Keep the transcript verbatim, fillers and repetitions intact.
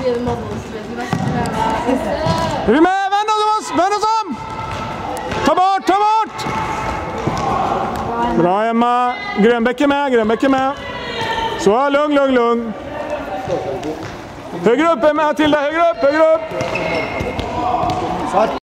Är vi med? Vänd oss! Vänd oss om! Ta bort! Ta bort! Bra Emma. Grönbäck är med. Grönbäck är med. Så, lugn, lugn, lugn. Högre upp Emma, Tilda. Högre upp, högre upp.